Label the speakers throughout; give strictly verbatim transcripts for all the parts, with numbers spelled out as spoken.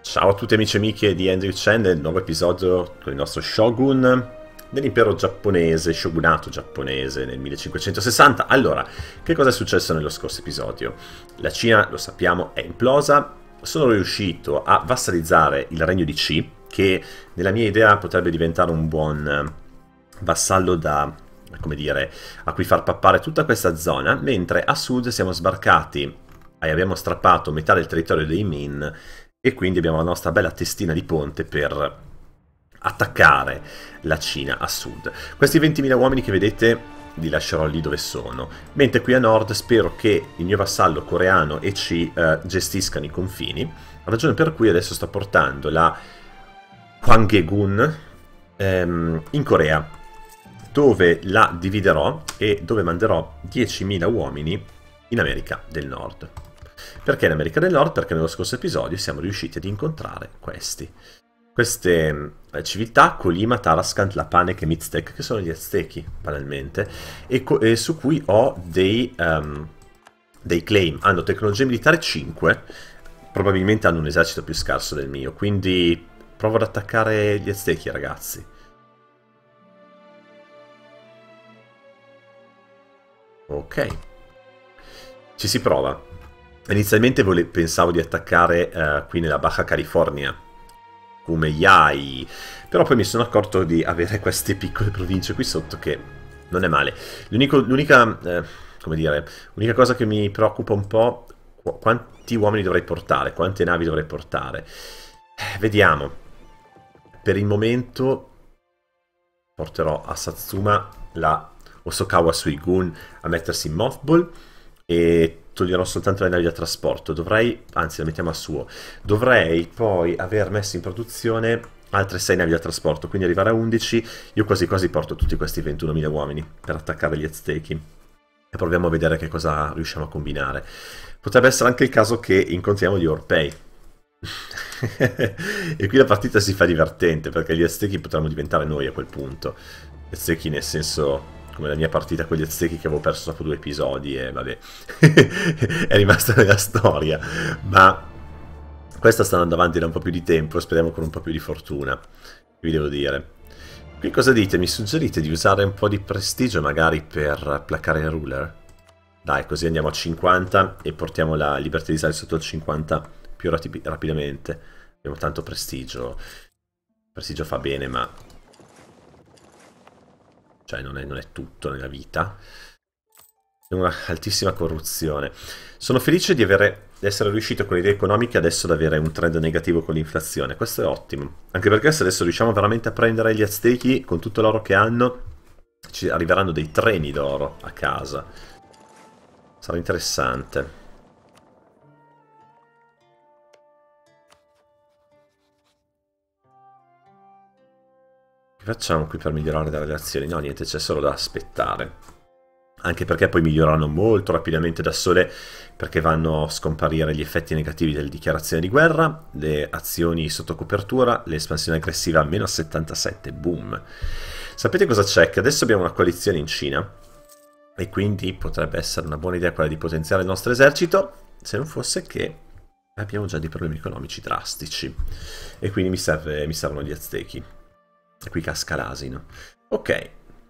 Speaker 1: Ciao a tutti amici e amiche di Andrew Channel, nuovo episodio con il nostro Shogun dell'impero giapponese, shogunato giapponese nel millecinquecentosessanta. Allora, che cosa è successo nello scorso episodio? La Cina, lo sappiamo, è implosa. Sono riuscito a vassalizzare il regno di Qi, che nella mia idea potrebbe diventare un buon vassallo da, come dire, a cui far pappare tutta questa zona, mentre a sud siamo sbarcati e abbiamo strappato metà del territorio dei Min e quindi abbiamo la nostra bella testina di ponte per attaccare la Cina a sud. Questi ventimila uomini che vedete li lascerò lì dove sono, mentre qui a nord spero che il mio vassallo coreano e Qi eh, gestiscano i confini, ragione per cui adesso sto portando la Hwanghae-gun ehm, in Corea, dove la dividerò e dove manderò diecimila uomini in America del Nord. Perché in America del Nord? Perché nello scorso episodio siamo riusciti ad incontrare questi. Queste eh, civiltà, Colima, Tarascant, Lapanek e Mixtec, che sono gli Aztechi, banalmente, e, e su cui ho dei, um, dei claim. Hanno tecnologie militari cinque, probabilmente hanno un esercito più scarso del mio, quindi provo ad attaccare gli Aztechi, ragazzi. Ok. Ci si prova. Inizialmente vole- pensavo di attaccare uh, qui nella Baja California, come Yai, però poi mi sono accorto di avere queste piccole province qui sotto che non è male. L'unica, eh, come dire, l'unica cosa che mi preoccupa un po', qu quanti uomini dovrei portare, quante navi dovrei portare. Eh, vediamo. Per il momento porterò a Satsuma la Osokawa Suigun a mettersi in mothball e toglierò soltanto le navi da trasporto. Dovrei, anzi la mettiamo a suo, dovrei poi aver messo in produzione altre sei navi da trasporto, quindi arrivare a undici. Io quasi quasi porto tutti questi ventunomila uomini per attaccare gli Aztechi e proviamo a vedere che cosa riusciamo a combinare. Potrebbe essere anche il caso che incontriamo gli Orpei. E qui la partita si fa divertente perché gli Aztechi potranno diventare noi a quel punto. Gli Aztechi nel senso, come la mia partita con gli Aztechi che avevo perso dopo due episodi e vabbè, è rimasta nella storia. Ma questa sta andando avanti da un po' più di tempo, speriamo con un po' più di fortuna, vi devo dire. Qui cosa dite? Mi suggerite di usare un po' di prestigio magari per placare il ruler? Dai, così andiamo a cinquanta e portiamo la libertà di Israele sotto il cinquanta più rapidamente. Abbiamo tanto prestigio. Prestigio fa bene, ma cioè non è, non è tutto nella vita. È una altissima corruzione. Sono felice di, avere, di essere riuscito con le idee economiche adesso ad avere un trend negativo con l'inflazione. Questo è ottimo. Anche perché se adesso riusciamo veramente a prendere gli Aztechi con tutto l'oro che hanno, ci arriveranno dei treni d'oro a casa. Sarà interessante. Che facciamo qui per migliorare le relazioni? No, niente, c'è solo da aspettare. Anche perché poi migliorano molto rapidamente da sole, perché vanno a scomparire gli effetti negativi delle dichiarazioni di guerra, le azioni sotto copertura, l'espansione aggressiva a meno settantasette, boom. Sapete cosa c'è? Che adesso abbiamo una coalizione in Cina, e quindi potrebbe essere una buona idea quella di potenziare il nostro esercito, se non fosse che abbiamo già dei problemi economici drastici, e quindi mi, serve, mi servono gli Aztechi. E qui casca l'asino. Ok.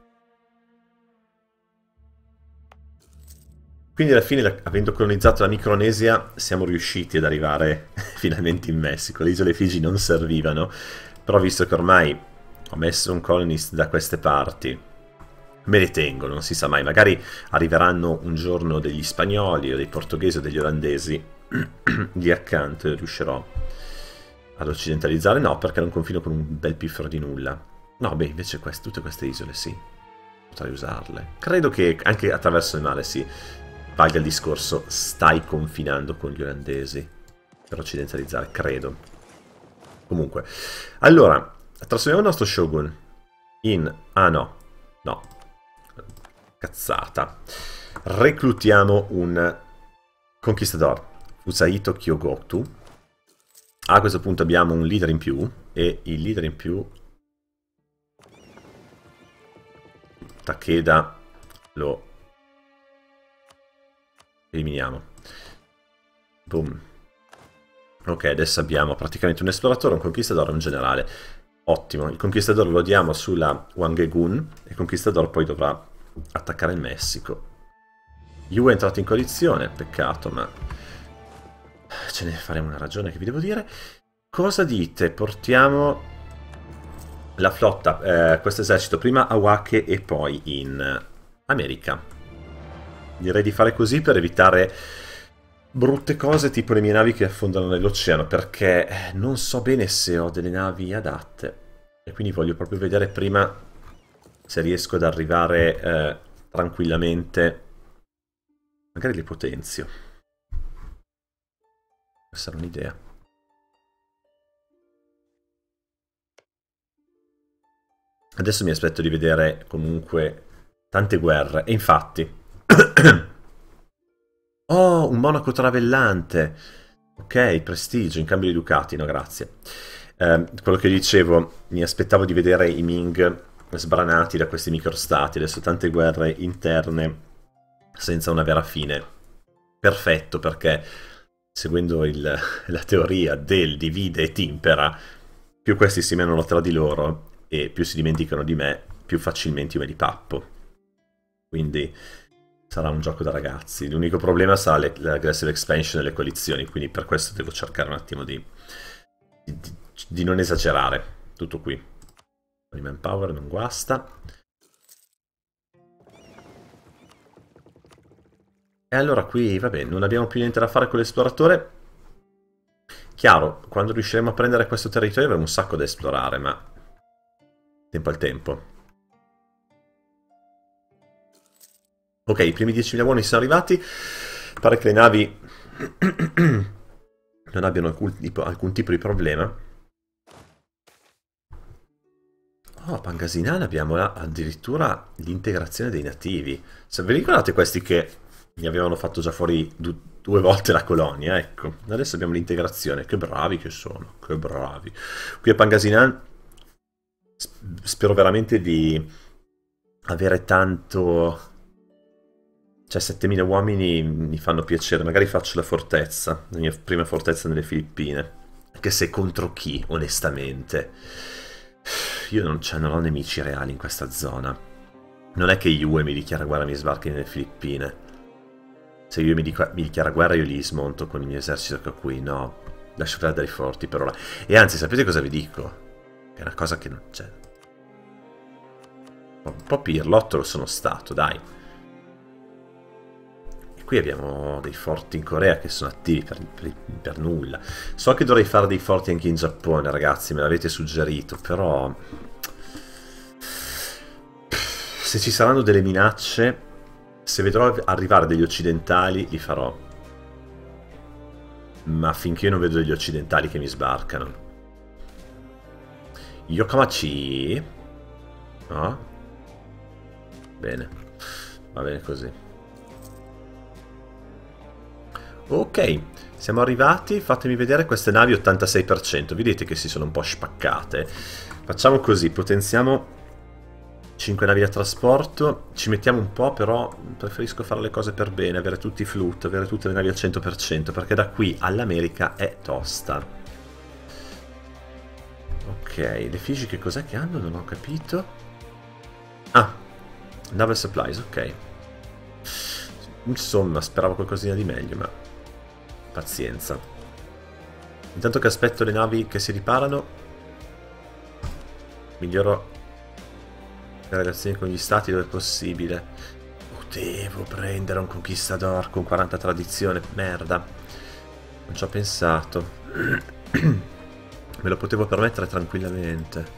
Speaker 1: Quindi alla fine, avendo colonizzato la Micronesia, siamo riusciti ad arrivare finalmente in Messico. Le isole Figi non servivano, però visto che ormai ho messo un colonist da queste parti, me le tengo, non si sa mai. Magari arriveranno un giorno degli spagnoli o dei portoghesi o degli olandesi lì accanto e riuscirò ad occidentalizzare. No, perché non confino con un bel piffero di nulla. No, beh, invece queste, tutte queste isole sì, potrei usarle. Credo che anche attraverso il mare sì valga il discorso stai confinando con gli olandesi per occidentalizzare, credo. Comunque, allora, trasformiamo il nostro shogun in... ah no, no, cazzata. Reclutiamo un conquistador, Usaito Kyogoku. A questo punto abbiamo un leader in più e il leader in più, Takeda, lo eliminiamo. Boom. Ok, adesso abbiamo praticamente un esploratore, un conquistador e un generale. Ottimo, il conquistador lo diamo sulla Wangegun e il conquistador poi dovrà attaccare il Messico. Yu è entrato in coalizione, peccato, ma ce ne faremo una ragione che vi devo dire. Cosa dite? Portiamo la flotta, eh, questo esercito, prima a Wake e poi in America. Direi di fare così per evitare brutte cose tipo le mie navi che affondano nell'oceano, perché non so bene se ho delle navi adatte e quindi voglio proprio vedere prima se riesco ad arrivare eh, tranquillamente. Magari le potenzio. Questa è un'idea. Adesso mi aspetto di vedere comunque tante guerre e infatti oh, un monaco travellante. Ok, prestigio in cambio di ducati, no grazie. Eh, quello che dicevo, mi aspettavo di vedere i Ming sbranati da questi microstati, adesso tante guerre interne senza una vera fine. Perfetto, perché seguendo il, la teoria del divide e timpera, più questi si menano tra di loro e più si dimenticano di me, più facilmente io me li pappo. Quindi sarà un gioco da ragazzi. L'unico problema sarà l'aggressive expansion e le coalizioni, quindi per questo devo cercare un attimo di, di, di non esagerare. Tutto qui. Il manpower non guasta. E allora qui, vabbè, non abbiamo più niente da fare con l'esploratore. Chiaro, quando riusciremo a prendere questo territorio avremo un sacco da esplorare, ma tempo al tempo. Ok, i primi diecimila buoni sono arrivati. Pare che le navi non abbiano alcun tipo, alcun tipo di problema. Oh, a Pangasinan abbiamo la, addirittura l'integrazione dei nativi. Se vi ricordate questi che mi avevano fatto già fuori du due volte la colonia, ecco. Adesso abbiamo l'integrazione. Che bravi che sono, che bravi. Qui a Pangasinan spero veramente di avere tanto... Cioè, settemila uomini mi fanno piacere. Magari faccio la fortezza, la mia prima fortezza nelle Filippine. Anche se contro chi, onestamente? Io non, cioè, non ho nemici reali in questa zona. Non è che Yue mi dichiara guerra e mi sbarchi nelle Filippine. Se Yue mi, dica, mi dichiara guerra io li smonto con il mio esercito che ho qui. No, lascio perdere i forti per ora. E anzi, sapete cosa vi dico? È una cosa che non c'è. Un po' pirlotto lo sono stato, dai. Qui abbiamo dei forti in Corea che sono attivi per, per, per nulla. So che dovrei fare dei forti anche in Giappone, ragazzi, me l'avete suggerito, però... Se ci saranno delle minacce, se vedrò arrivare degli occidentali, li farò. Ma finché io non vedo degli occidentali che mi sbarcano. Yokomachi? No? Bene. Va bene così. Ok, siamo arrivati, fatemi vedere queste navi ottantasei per cento, vedete che si sono un po' spaccate. Facciamo così, potenziamo cinque navi da trasporto, ci mettiamo un po', però preferisco fare le cose per bene, avere tutti i flut, avere tutte le navi al cento per cento, perché da qui all'America è tosta. Ok, le Figi che cos'è che hanno? Non ho capito. Ah, naval supplies, ok. Insomma, speravo qualcosina di meglio, ma... pazienza. Intanto che aspetto le navi che si riparano, miglioro le relazioni con gli stati dove è possibile. Potevo prendere un conquistador con quaranta tradizione, merda. Non ci ho pensato. Me lo potevo permettere tranquillamente.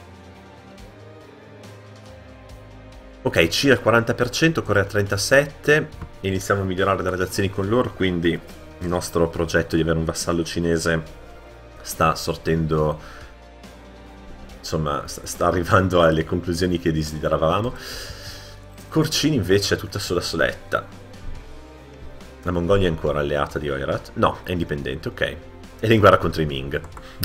Speaker 1: Ok, C al quaranta per cento, Corea al trentasette per cento. Iniziamo a migliorare le relazioni con loro, quindi il nostro progetto di avere un vassallo cinese sta sortendo, insomma, sta arrivando alle conclusioni che desideravamo. Corcini invece è tutta sola soletta. La Mongolia è ancora alleata di Oirat? No, è indipendente, ok. Ed è in guerra contro i Ming.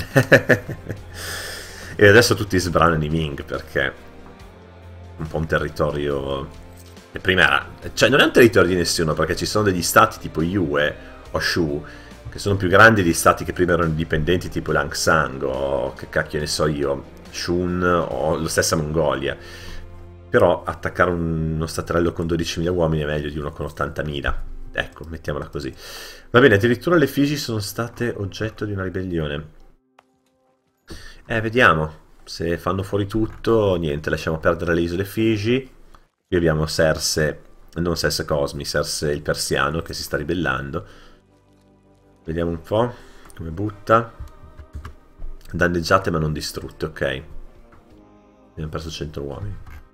Speaker 1: E adesso tutti sbranano i Ming perché un po' un territorio che prima era... cioè non è un territorio di nessuno perché ci sono degli stati tipo Yue o Shu che sono più grandi di stati che prima erano indipendenti, tipo Langsang o che cacchio ne so io, Shun o la stessa Mongolia. Però attaccare uno staterello con dodicimila uomini è meglio di uno con ottantamila. Ecco, mettiamola così. Va bene, addirittura le Figi sono state oggetto di una ribellione. Eh, vediamo. Se fanno fuori tutto, niente, lasciamo perdere le isole Figi. Qui abbiamo Serse, non Serse Cosmi, Serse il persiano che si sta ribellando. Vediamo un po' come butta. Danneggiate ma non distrutte, ok. Abbiamo perso cento uomini.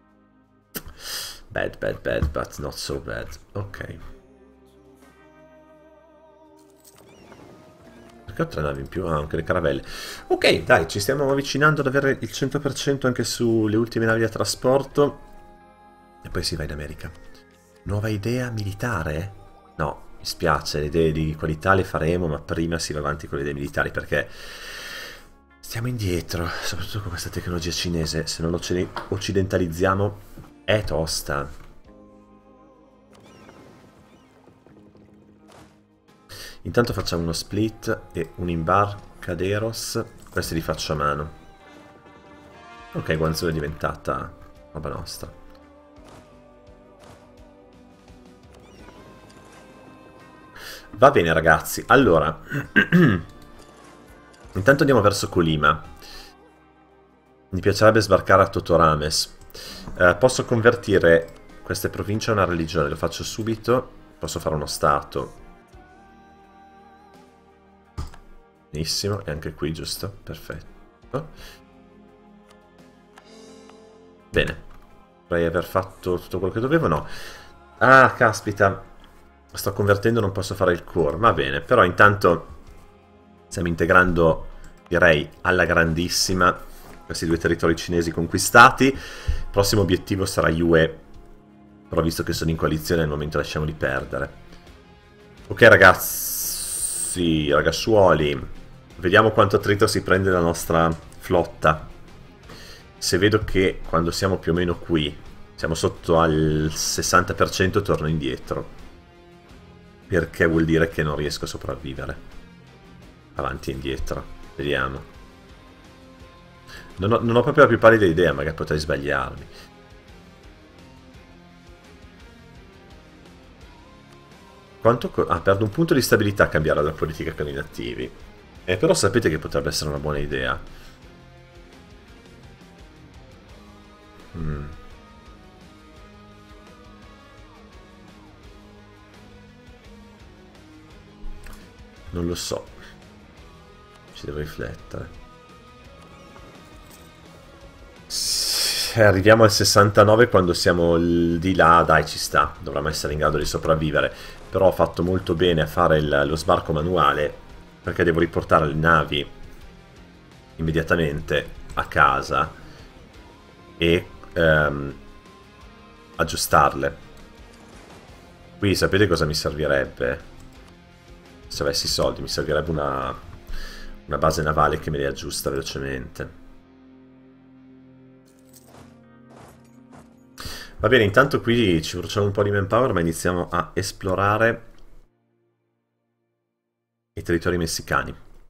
Speaker 1: Bad, bad, bad, but not so bad. Ok. Perché ho tre navi in più? Ah, anche le caravelle. Ok, dai, ci stiamo avvicinando ad avere il cento per cento anche sulle ultime navi da trasporto. E poi si va in America. Nuova idea militare? No, mi spiace, le idee di qualità le faremo, ma prima si va avanti con le idee militari, perché stiamo indietro, soprattutto con questa tecnologia cinese. Se non lo occidentalizziamo è tosta. Intanto facciamo uno split e un imbarcaderos. Questi li faccio a mano. Ok, Guangzhou è diventata roba nostra. Va bene ragazzi, allora intanto andiamo verso Colima. Mi piacerebbe sbarcare a Totorames. eh, Posso convertire queste province a una religione, lo faccio subito. Posso fare uno stato. Benissimo, e anche qui giusto, perfetto. Bene, dovrei aver fatto tutto quello che dovevo, no. Ah, caspita, sto convertendo, non posso fare il core, va bene. Però intanto stiamo integrando, direi, alla grandissima questi due territori cinesi conquistati. Il prossimo obiettivo sarà Yue, però visto che sono in coalizione al momento lasciamoli perdere. Ok ragazzi, ragazzuoli, vediamo quanto attrito si prende la nostra flotta. Se vedo che quando siamo più o meno qui siamo sotto al sessanta per cento, torno indietro, perché vuol dire che non riesco a sopravvivere. Avanti e indietro, vediamo. Non ho, non ho proprio la più pallida idea, magari potrei sbagliarmi. Quanto ah, perdo un punto di stabilità a cambiare la politica con i nativi. Eh, però sapete che potrebbe essere una buona idea. Mm. Non lo so. Ci devo riflettere. Se arriviamo al sessantanove quando siamo di là, dai, ci sta. Dovremmo essere in grado di sopravvivere. Però ho fatto molto bene a fare il, lo sbarco manuale, perché devo riportare le navi immediatamente a casa e ehm, aggiustarle. Qui sapete cosa mi servirebbe? Se avessi soldi mi servirebbe una, una base navale che me le aggiusta velocemente. Va bene, intanto qui ci bruciamo un po' di manpower, ma iniziamo a esplorare i territori messicani.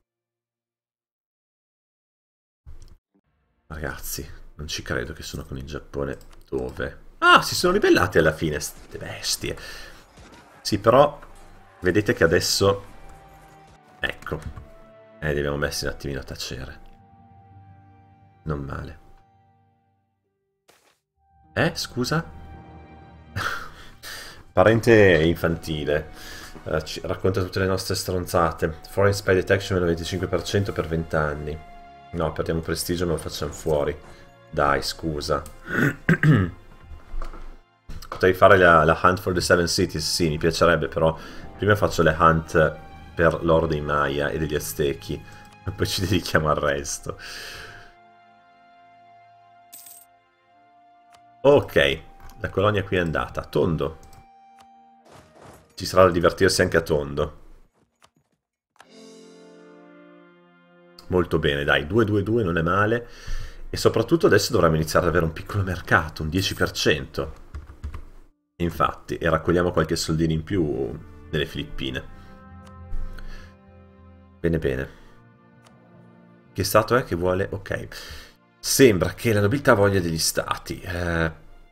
Speaker 1: Ragazzi, non ci credo che sono con il Giappone. Dove? Ah, si sono ribellati alla fine, ste bestie. Sì, però vedete che adesso, ecco, eh, li abbiamo messi un attimino a tacere. Non male. Eh, scusa? Parente infantile. Uh, ci racconta tutte le nostre stronzate. Foreign Spy Detection meno venticinque per cento per venti anni. No, perdiamo prestigio e me lo facciamo fuori. Dai, scusa. Potrei fare la, la Hunt for the Seven Cities, sì, mi piacerebbe, però prima faccio le Hunt per l'oro dei Maya e degli Aztechi, e poi ci dedichiamo al resto. Ok, la colonia qui è andata. Tondo. Ci sarà da divertirsi anche a Tondo. Molto bene, dai, due due due non è male. E soprattutto adesso dovremmo iniziare ad avere un piccolo mercato, un dieci per cento. Infatti, e raccogliamo qualche soldino in più nelle Filippine. Bene, bene. Che stato è che vuole? Ok. Sembra che la nobiltà voglia degli stati. Eh...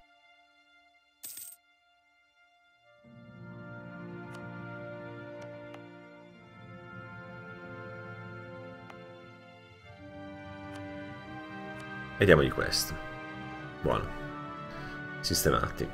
Speaker 1: Vediamogli questo. Buono. Sistemati.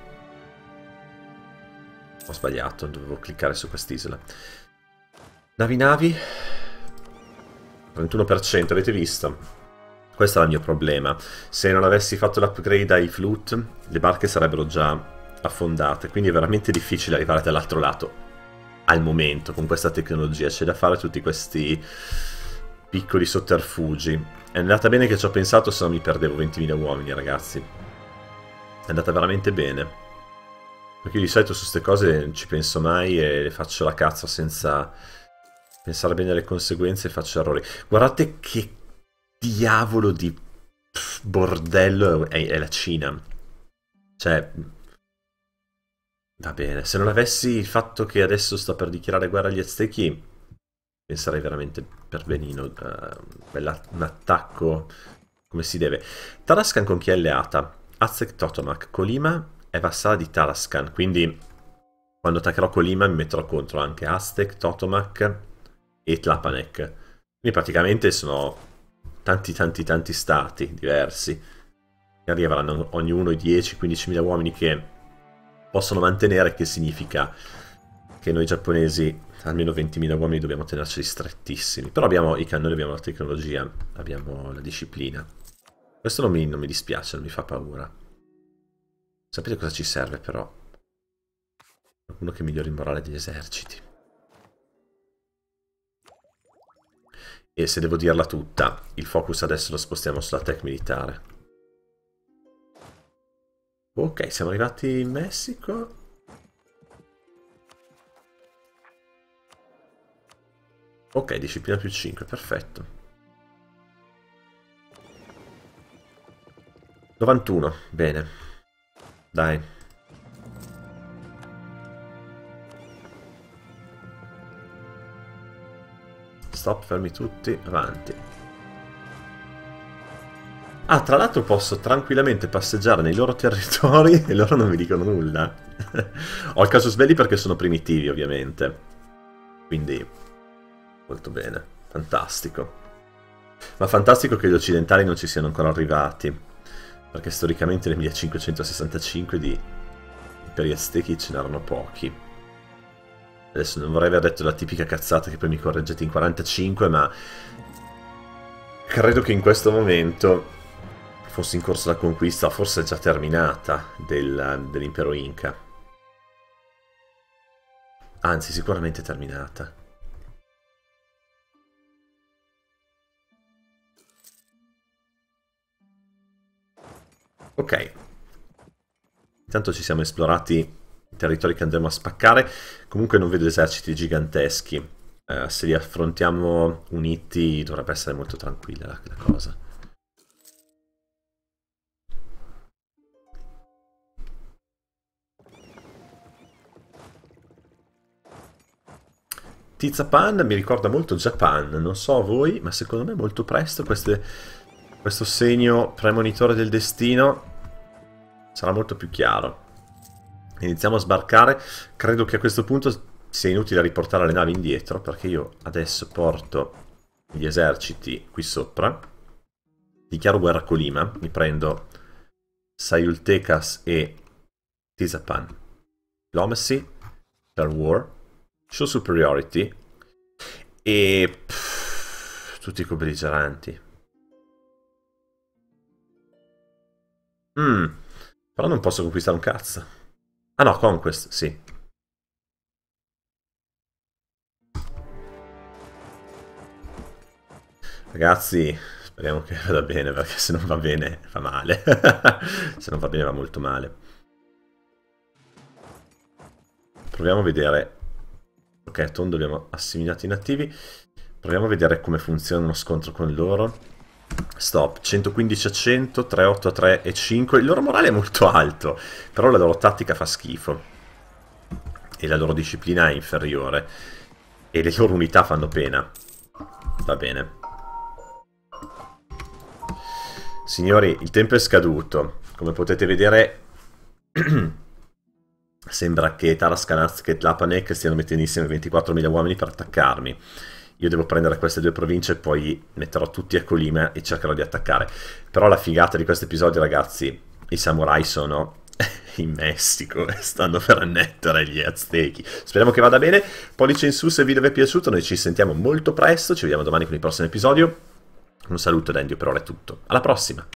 Speaker 1: Ho sbagliato, dovevo cliccare su quest'isola. Navi navi. trentuno per cento, avete visto? Questo è il mio problema. Se non avessi fatto l'upgrade ai flute, le barche sarebbero già affondate. Quindi è veramente difficile arrivare dall'altro lato. Al momento, con questa tecnologia. C'è da fare tutti questi piccoli sotterfugi. È andata bene che ci ho pensato, se no mi perdevo ventimila uomini, ragazzi. È andata veramente bene. Perché io di solito su queste cose non ci penso mai e le faccio la cazzo senza pensare bene alle conseguenze e faccio errori. Guardate che diavolo di bordello è, è la Cina. Cioè, va bene. Se non avessi il fatto che adesso sto per dichiarare guerra agli Aztechi, penserei veramente per benino uh, un attacco come si deve. Tarascan con chi è alleata? Aztec Totomak. Colima è vassalla di Tarascan, quindi quando attaccherò Colima mi metterò contro anche Aztec, Totomak e Tlapanek. Quindi praticamente sono tanti tanti tanti stati diversi. Magari avranno ognuno i dieci quindici mila uomini che possono mantenere, che significa che noi giapponesi almeno ventimila uomini dobbiamo tenerci strettissimi. Però abbiamo i cannoni, abbiamo la tecnologia, abbiamo la disciplina. Questo non mi, non mi dispiace, non mi fa paura. Sapete cosa ci serve però? Qualcuno che migliori il morale degli eserciti. E se devo dirla tutta, il focus adesso lo spostiamo sulla tech militare. Ok, siamo arrivati in Messico. Ok, disciplina più cinque, perfetto. novantuno, bene. Dai. Stop, fermi tutti, avanti. Ah, tra l'altro posso tranquillamente passeggiare nei loro territori e loro non mi dicono nulla. Ho il casus belli perché sono primitivi, ovviamente. Quindi, molto bene. Fantastico. Ma fantastico che gli occidentali non ci siano ancora arrivati. Perché storicamente nel millecinquecentosessantacinque di imperi aztechi ce n'erano pochi. Adesso non vorrei aver detto la tipica cazzata che poi mi correggete in quarantacinque, ma credo che in questo momento fosse in corso la conquista, forse è già terminata, del, dell'impero Inca. Anzi, sicuramente terminata. Ok. Intanto ci siamo esplorati i territori che andremo a spaccare. Comunque non vedo eserciti giganteschi. Eh, se li affrontiamo uniti dovrebbe essere molto tranquilla la, la cosa. Tizapan mi ricorda molto Japan, non so voi, ma secondo me molto presto queste, questo segno premonitore del destino sarà molto più chiaro. Iniziamo a sbarcare. Credo che a questo punto sia inutile riportare le navi indietro, perché io adesso porto gli eserciti qui sopra, dichiaro guerra a Colima, mi prendo Sayultecas e Tizapan. Diplomacy per war, show superiority e pff, tutti i co-belligeranti. Mm, però non posso conquistare un cazzo. Ah no, conquest, sì. Ragazzi, speriamo che vada bene, perché se non va bene fa male. Se non va bene va molto male. Proviamo a vedere. Ok, tondo abbiamo assimilato inattivi. Proviamo a vedere come funziona uno scontro con loro. Stop, centoquindici a cento, trentotto a tre e cinque. Il loro morale è molto alto, però la loro tattica fa schifo. E la loro disciplina è inferiore. E le loro unità fanno pena. Va bene. Signori, il tempo è scaduto. Come potete vedere, sembra che Taras Kanaz e Tlapanek stiano mettendo insieme ventiquattromila uomini per attaccarmi. Io devo prendere queste due province e poi metterò tutti a Colima e cercherò di attaccare. Però la figata di questo episodio, ragazzi, i samurai sono in Messico e stanno per annettere gli aztechi. Speriamo che vada bene. Pollice in su se il video vi è piaciuto. Noi ci sentiamo molto presto. Ci vediamo domani con il prossimo episodio. Un saluto da Endio, per ora è tutto. Alla prossima!